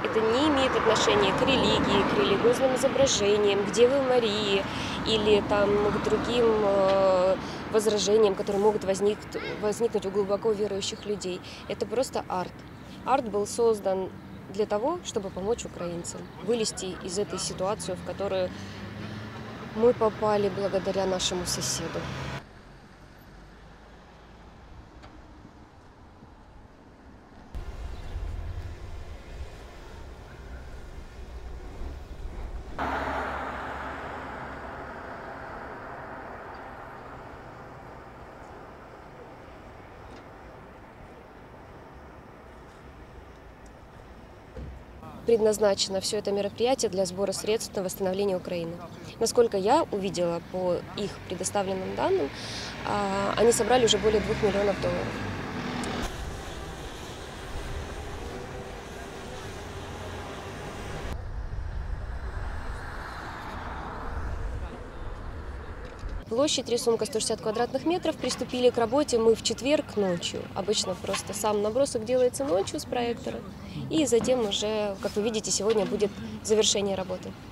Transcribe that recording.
Это не имеет отношения к религии, к религиозным изображениям, к Деве Марии или там, к другим возражениям, которые могут возникнуть у глубоко верующих людей. Это просто арт. Арт был создан для того, чтобы помочь украинцам вылезти из этой ситуации, в которую мы попали благодаря нашему соседу. Предназначено все это мероприятие для сбора средств на восстановление Украины. Насколько я увидела по их предоставленным данным, они собрали уже более $2 миллионов. Площадь рисунка 160 квадратных метров. Приступили к работе мы в четверг ночью. Обычно просто сам набросок делается ночью с проектора. И затем уже, как вы видите, сегодня будет завершение работы.